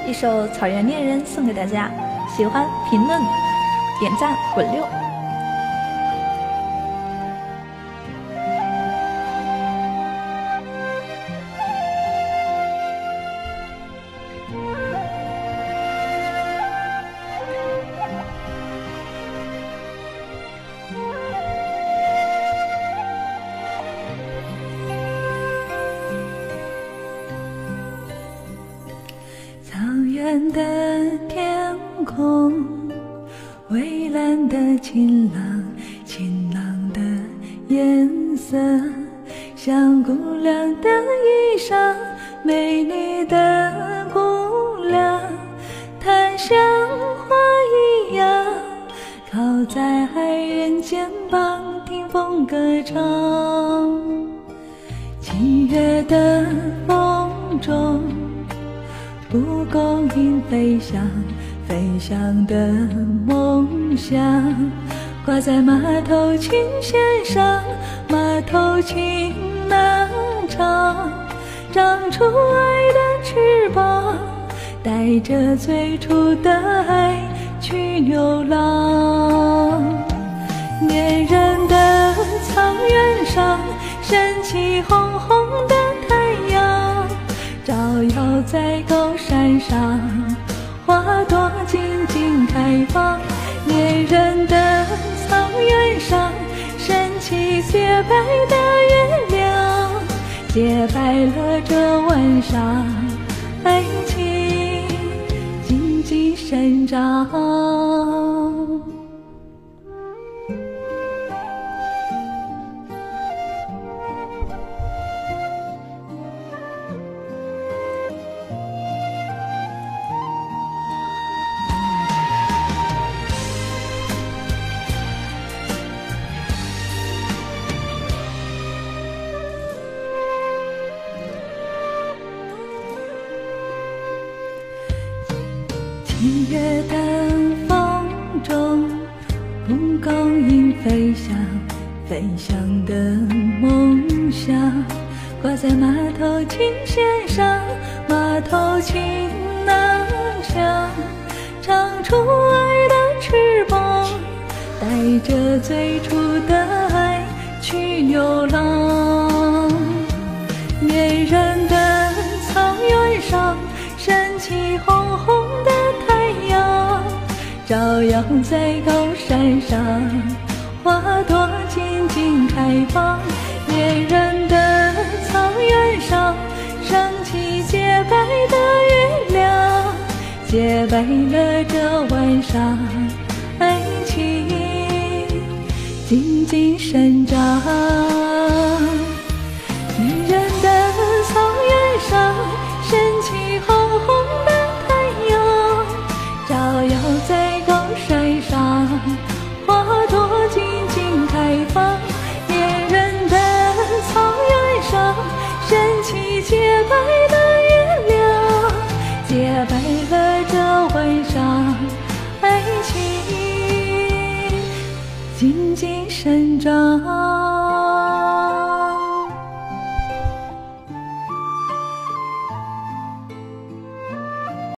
一首《草原恋人》送给大家，喜欢评论、点赞、滚6。 草原的天空，蔚蓝的晴朗，晴朗的颜色，像姑娘的衣裳，美丽的姑娘，檀香花一样，靠在爱人肩膀，听风歌唱。7月的风中，蒲公英飞翔，飞翔的梦想，挂在马头琴弦上，马头琴那唱，长出爱的翅膀，带着最初的爱去流浪。恋人的草原上，升起红红的太阳，照耀在高山上，花朵静静开放。恋人的草原上，升起洁白的月亮，洁白了这晚上，爱情静静生长。7月的风中，蒲公英飞翔，飞翔的梦想，挂在马头琴弦上，马头琴那响，长出爱的翅膀，带着最初的爱去流浪。恋人的草原上，升起红红的太阳，照耀在高山上，花朵静静开放。恋人的草原上，升起洁白的月亮，洁白了这晚上，爱情静静生长。恋人的草原上，升起红红的太阳，照耀在高山上，花朵静静开放。恋人的草原上，升起洁白的月亮，洁白了这晚上，爱情静静生长。